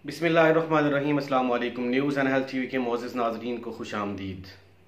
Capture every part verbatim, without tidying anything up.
बिस्मिल्लाहिर्रहमानिर्रहीम। अस्सलाम वालेकुम। न्यूज़ एंड हेल्थ टीवी के मोअज़्ज़िज़ नाज़रीन को खुश आमदीद।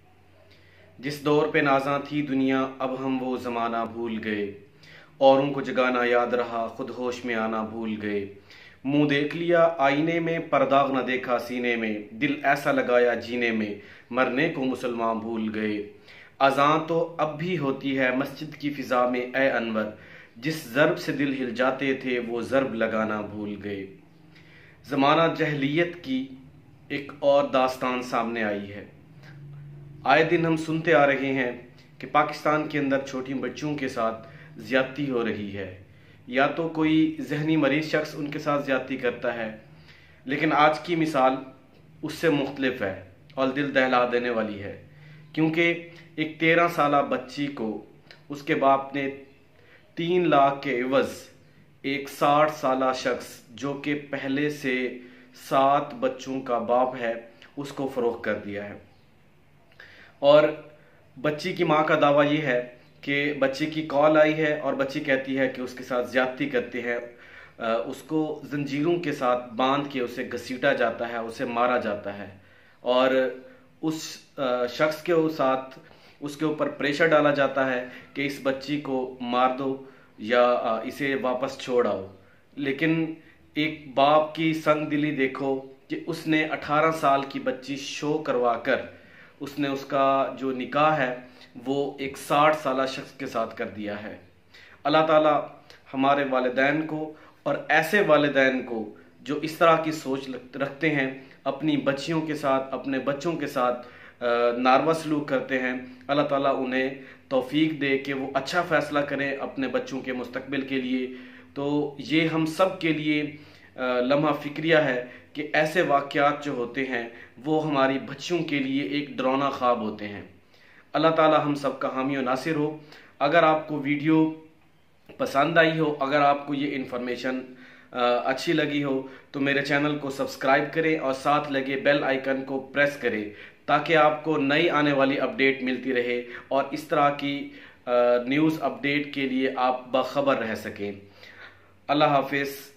जिस दौर पे नाज़ां थी दुनिया, अब हम वो ज़माना भूल गए। औरों को जगाना याद रहा, खुद होश में आना भूल गए। मुंह देख लिया आईने में, परदाग न देखा सीने में। दिल ऐसा लगाया जीने में, मरने को मुसलमान भूल गए। अज़ां तो अब भी होती है मस्जिद की फ़िज़ा में, ए अनवर। जिस ज़र्ब से दिल हिल जाते थे, वो ज़र्ब लगाना भूल गए। ज़माना जहलियत की एक और दास्तान सामने आई है। आए दिन हम सुनते आ रहे हैं कि पाकिस्तान के अंदर छोटी बच्चियों के साथ ज़्यादती हो रही है, या तो कोई जहनी मरीज शख्स उनके साथ ज़्यादती करता है। लेकिन आज की मिसाल उससे मुख्तलिफ है और दिल दहला देने वाली है, क्योंकि एक तेरह साल बच्ची को उसके बाप ने तीन लाख के एवज़ एक साठ साल शख्स जो कि पहले से सात बच्चों का बाप है, उसको फ़रोख्त कर दिया है। और बच्ची की माँ का दावा ये है कि बच्ची की कॉल आई है और बच्ची कहती है कि उसके साथ ज़्यादती करते हैं, उसको जंजीरों के साथ बांध के उसे घसीटा जाता है, उसे मारा जाता है और उस शख्स के साथ उसके ऊपर प्रेशर डाला जाता है कि इस बच्ची को मार दो या इसे वापस छोड़ आओ। लेकिन एक बाप की संग दिली देखो कि उसने अठारह साल की बच्ची शो करवा कर उसने उसका जो निकाह है वो एक साठ साल शख्स के साथ कर दिया है। अल्लाह ताला हमारे वालिदैन को और ऐसे वालिदैन को जो इस तरह की सोच रखते हैं, अपनी बच्चियों के साथ, अपने बच्चों के साथ नारवा सलूक करते हैं, अल्लाह ताला उन्हें तौफीक दे कि वो अच्छा फ़ैसला करें अपने बच्चों के मुस्तकबिल के लिए। तो ये हम सब के लिए लम्हा फ़िक्रिया है कि ऐसे वाक़यात जो होते हैं वो हमारी बच्चियों के लिए एक डरावना ख्वाब होते हैं। अल्लाह ताला हम सब का हामी और नासिर हो। अगर आपको वीडियो पसंद आई हो, अगर आपको ये इन्फॉर्मेशन अच्छी लगी हो, तो मेरे चैनल को सब्सक्राइब करें और साथ लगे बेल आइकन को प्रेस करें ताकि आपको नई आने वाली अपडेट मिलती रहे और इस तरह की न्यूज़ अपडेट के लिए आप बाखबर रह सकें। अल्लाह हाफिज़।